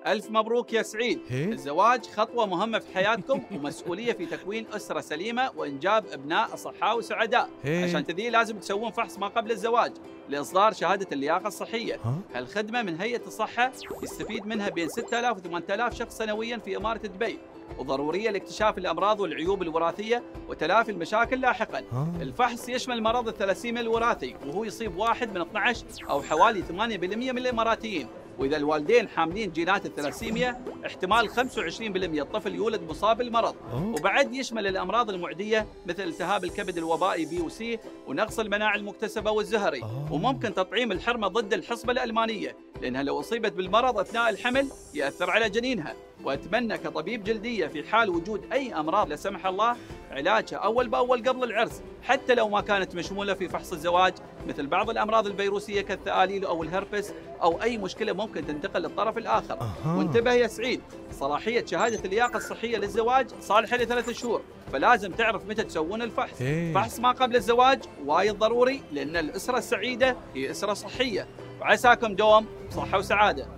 ألف مبروك يا سعيد. الزواج خطوة مهمة في حياتكم ومسؤولية في تكوين أسرة سليمة وإنجاب أبناء أصحاء وسعداء. عشان كذي لازم تسوون فحص ما قبل الزواج لإصدار شهادة اللياقة الصحية. هالخدمة من هيئة الصحة يستفيد منها بين 6000 و 8000 شخص سنويا في إمارة دبي، وضرورية لاكتشاف الأمراض والعيوب الوراثية وتلافي المشاكل لاحقا. الفحص يشمل مرض الثلاسيميا الوراثي، وهو يصيب 1 من 12 أو حوالي 8% من الإماراتيين، وإذا الوالدين حاملين جينات الثلاسيميا احتمال 25% الطفل يولد مصاب بالمرض. وبعد يشمل الأمراض المعدية مثل التهاب الكبد الوبائي B و C ونقص المناعة المكتسبة والزهري. وممكن تطعيم الحرمة ضد الحصبة الألمانية، لأنها لو أصيبت بالمرض أثناء الحمل يأثر على جنينها. وأتمنى كطبيب جلدية في حال وجود أي أمراض لا سمح الله علاجها أول بأول قبل العرس، حتى لو ما كانت مشمولة في فحص الزواج، مثل بعض الأمراض الفيروسية كالثآليل أو الهربس أو أي مشكلة ممكن تنتقل للطرف الآخر. وانتبه يا سعيد، صلاحية شهادة اللياقة الصحية للزواج صالحة ل3 شهور، فلازم تعرف متى تسوون الفحص. فحص ما قبل الزواج وايد ضروري، لأن الأسرة السعيدة هي أسرة صحية، وعساكم دوم صحة وسعادة.